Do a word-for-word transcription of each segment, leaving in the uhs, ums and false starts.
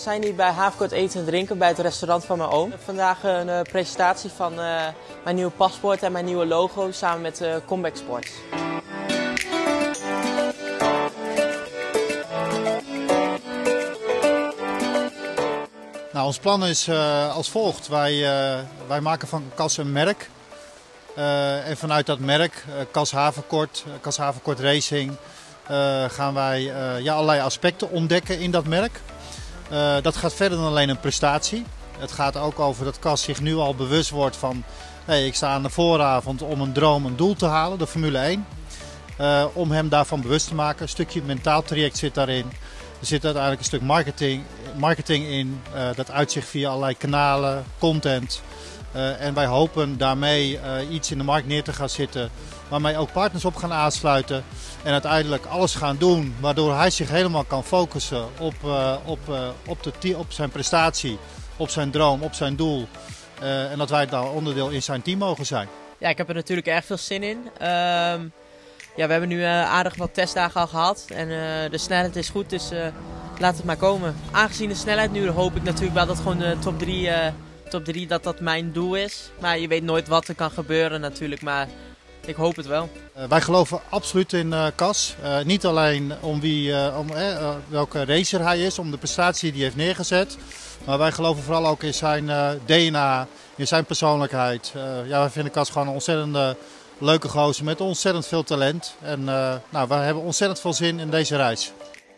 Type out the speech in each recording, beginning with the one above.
zijn hier bij Haverkort eten en drinken bij het restaurant van mijn oom. Vandaag een uh, presentatie van uh, mijn nieuwe paspoort en mijn nieuwe logo samen met uh, Comeback Sports. Nou, ons plan is uh, als volgt. Wij, uh, wij maken van C A S een merk. Uh, en vanuit dat merk, uh, C A S Haverkort, uh, C A S Haverkort Racing, uh, gaan wij uh, ja, allerlei aspecten ontdekken in dat merk. Uh, dat gaat verder dan alleen een prestatie. Het gaat ook over dat C A S zich nu al bewust wordt van, hey, ik sta aan de vooravond om een droom, een doel te halen, de Formule één. Uh, om hem daarvan bewust te maken. Een stukje mentaal traject zit daarin. Er zit uiteindelijk een stuk marketing, marketing in. Uh, dat uitzicht via allerlei kanalen, content. Uh, en wij hopen daarmee uh, iets in de markt neer te gaan zitten. Waarmee ook partners op gaan aansluiten. En uiteindelijk alles gaan doen. Waardoor hij zich helemaal kan focussen op, uh, op, uh, op, de, op zijn prestatie. Op zijn droom, op zijn doel. Uh, en dat wij daar onderdeel in zijn team mogen zijn. Ja, ik heb er natuurlijk erg veel zin in. Um... Ja, we hebben nu uh, aardig wat testdagen al gehad en uh, de snelheid is goed, dus uh, laat het maar komen. Aangezien de snelheid nu, hoop ik natuurlijk wel dat gewoon de top drie, uh, top drie dat dat mijn doel is. Maar je weet nooit wat er kan gebeuren natuurlijk, maar ik hoop het wel. Uh, wij geloven absoluut in uh, C A S. Uh, niet alleen om, wie, uh, om eh, uh, welke racer hij is, om de prestatie die hij heeft neergezet. Maar wij geloven vooral ook in zijn uh, D N A, in zijn persoonlijkheid. Uh, ja, wij vinden C A S gewoon een ontzettende leuke gozer met ontzettend veel talent. En uh, nou, we hebben ontzettend veel zin in deze reis.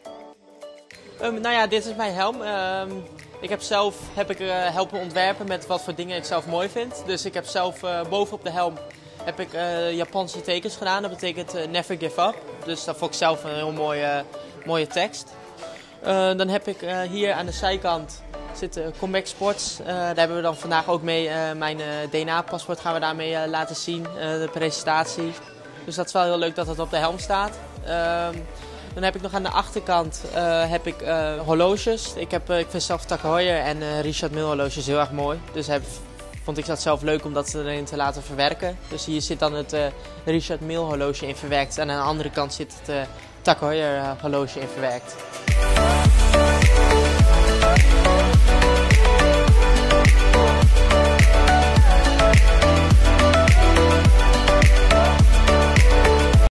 Um, nou ja, dit is mijn helm. Um, ik heb zelf heb ik, uh, helpen ontwerpen met wat voor dingen ik zelf mooi vind. Dus ik heb zelf uh, bovenop de helm heb ik, uh, Japanse tekens gedaan. Dat betekent uh, never give up. Dus dat vond ik zelf een heel mooie, mooie tekst. Uh, dan heb ik uh, hier aan de zijkant zit uh, Comeback Sports. Uh, daar hebben we dan vandaag ook mee. Uh, mijn uh, D N A-paspoort gaan we daarmee uh, laten zien. Uh, de presentatie. Dus dat is wel heel leuk dat het op de helm staat. Uh, dan heb ik nog aan de achterkant uh, heb ik, uh, horloges. Ik, heb, uh, ik vind zelf Tag Heuer en uh, Richard Mille horloges heel erg mooi. Dus heb, vond ik dat zelf leuk om dat erin te laten verwerken. Dus hier zit dan het uh, Richard Mille horloge in verwerkt. En aan de andere kant zit het uh, Tag Heuer horloge in verwerkt.